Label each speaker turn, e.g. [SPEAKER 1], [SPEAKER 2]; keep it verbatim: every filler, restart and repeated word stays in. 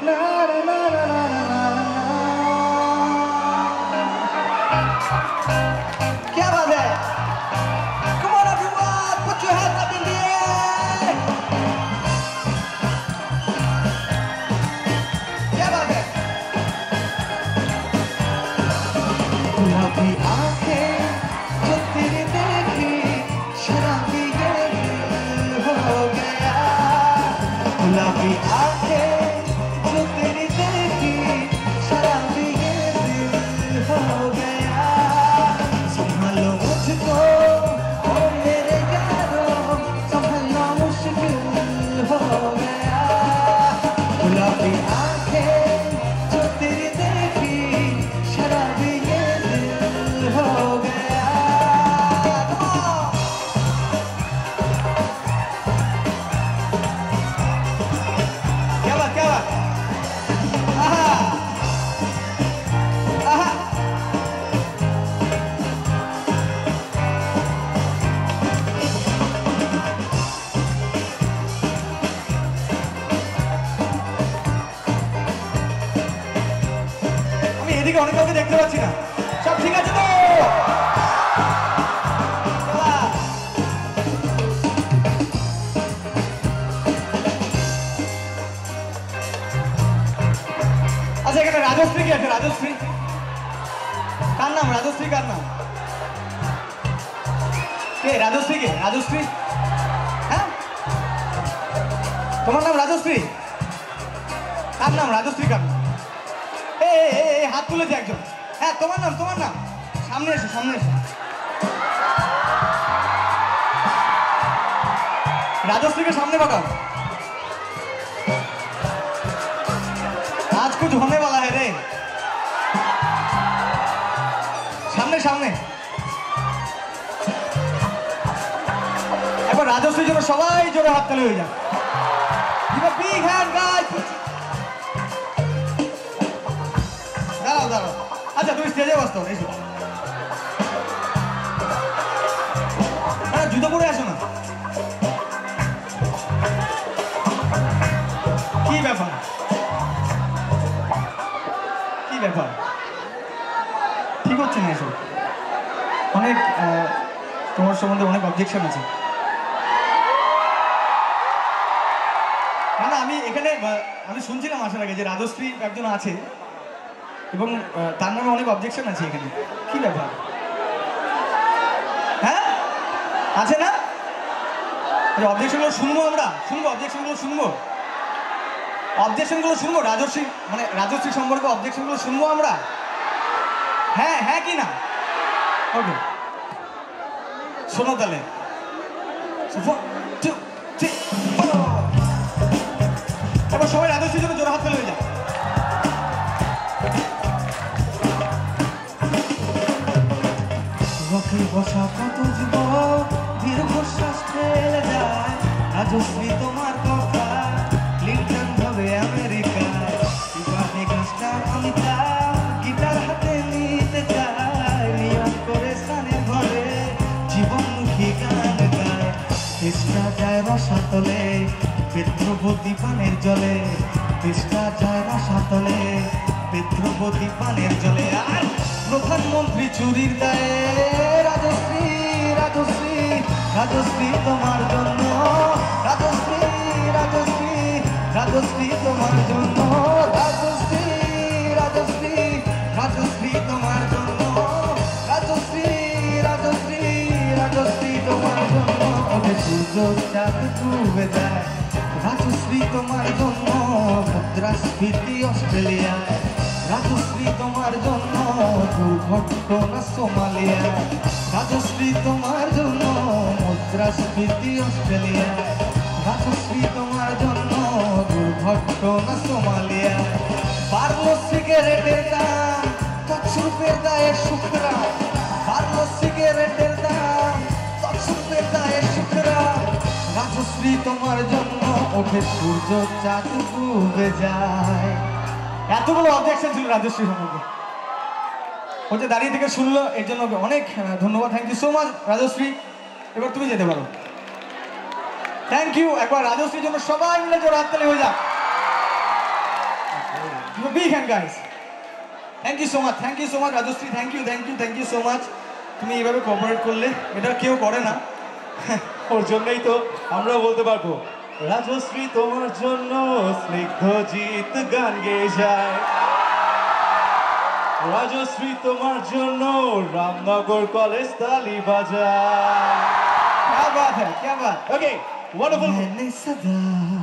[SPEAKER 1] क्या बात है? Come on everyone, put your hands up in the air. क्या बात है? गुलाबी आंखें जो तेरी देखी शराबी ये दिल हो गया। गुलाबी आंखें जो तेरी देखी शराबी ये दिल हो गया। संभालो मुझको ओ मेरे यारों, संभालना मुश्किल हो गया। गुलाबी आंखें जो तेरी देखी शराबी ये दिल हो गया। क्या बात क्या बात? आहा आहा আমি এদিকে অনেক কাউকে দেখতে পাচ্ছি না। সব ঠিক আছে তো? আচ্ছা এখানে রাজশ্রী কি আছে? রাজশ্রী কার নাম? রাজশ্রী কার নাম? কে রাজশ্রী? কে রাজশ্রী? হ্যাঁ তোমার নাম রাজশ্রী? কার নাম রাজশ্রী? কার নাম? এ হাত তুলেছে একজন। হ্যাঁ তোমার নাম? তোমার নাম সামনে এসে সামনে এসে। राजश्री के सामने बताओ। आज कुछ होने वाला है रे। सामने सामने एक बार राजश्री जो सबाई जोरे हाथ ताली हो जाए। Give a big hand guys। दाঁড়াও দাঁড়াও। আচ্ছা তুমি স্টেজে বসতো এসো। আরে জুতো পরে আসো না। কি ব্যাপার? কি ব্যাপার? ঠিক হচ্ছে না এসব। অনেক তোমার সম্বন্ধে অনেক অবজেকশন আছে। না না আমি এখানে আমি শুনছিলাম আসার আগে যে রাজশ্রী একজন আছে এবং তার নামে অনেক অবজেকশন আছে এখানে। কি ব্যাপার? হ্যাঁ আছে না? অবজেকশনগুলো শুনবো আমরা, শুনবো অবজেকশনগুলো শুনবো অবজেকশনগুলো শুনবো রাজশ্রী মানে রাজশ্রী সম্পর্কে অবজেকশনগুলো শুনবো আমরা। হ্যাঁ হ্যাঁ কি না? ওকে শোনো তাহলে। এবার সবাই রাজশ্রীর জন্য জোড়া হাত তালি হয়ে যায়। বসা কত যুবক দীর্ঘশ্বাস ফেলে যায়। রাজশ্রী তোমার কথা ক্লিনটন হবে আমেরিকায়। বিবাহে গাছটা আমি তার গিটার হাতে নিতে চাই। নিয়ম করে স্থানে ঘরে জীবনমুখী গান গায়। চেষ্টা যায় রসাতলে পেত্রবতী পানের জলে। চেষ্টা যায় রসাতলে পেত্রবতী পানের জলে। আর প্রধানমন্ত্রী চুরির দায়ে রাজশ্রী রাজশ্রী রাজশ্রী তোমার জন্য। রাজশ্রী রাজশ্রী রাজশ্রী তোমার জন্য। রাজশ্রী রাজশ্রী রাজশ্রী তোমার জন্য। রাজশ্রী রাজশ্রী রাজশ্রী তোমার জন্য। ওকে সূর্য চাঁদ ডুবে যায়। রাজশ্রী তোমার জন্য। মুদ্রাস্ফীতি অস্ট্রেলিয়ায়। রাজশ্রী তোমার জন্য। দুর্ঘটনা সোমালিয়ায়। রাজশ্রী তোমার জন্য। মুদ্রাস্ফীতি অস্ট্রেলিয়ায়। রাজশ্রী তোমার জন্য। দুর্ঘটনা সোমালিয়ায়। বাড়লো সিগারেটের দাম তৎসুপের দায়ে শুক্রা। বাড়লো সিগারেটের দাম তৎসুপের দায়ে শুক্রা। রাজশ্রী তোমার জন্য। ওঠে সূর্য চাঁদ ডুবে যায়। এতগুলো অবজেকশন ছিল রাজশ্রী সম্পর্কে। হচ্ছে দাঁড়িয়ে থেকে শুনলো এর জন্য অনেক ধন্যবাদ। Thank you so much Rajashree. এবার তুমি যেতে পারো। Thank you. একবার রাজশ্রীর জন্য সবাই মিলে জোর হাততালি হয়ে যাক। Big hand, guys. Thank you so much. Thank you so much, Rajashri. Thank you, thank you, thank you so much. তুমি এইভাবে কোঅপারেট করলে, এটা কেউ করে না।
[SPEAKER 2] ওর জন্যই তো আমরা বলতে পারবো রাজশ্রী তোমার জন্য স্নিগ্ধ জিত গান গেয়ে যায়, রাজশ্রী তোমার জন্য রামনগর কলেজ তালি বাজায়।
[SPEAKER 1] क्या बात है, क्या बात।
[SPEAKER 2] Okay, wonderful.
[SPEAKER 1] मैंने सदा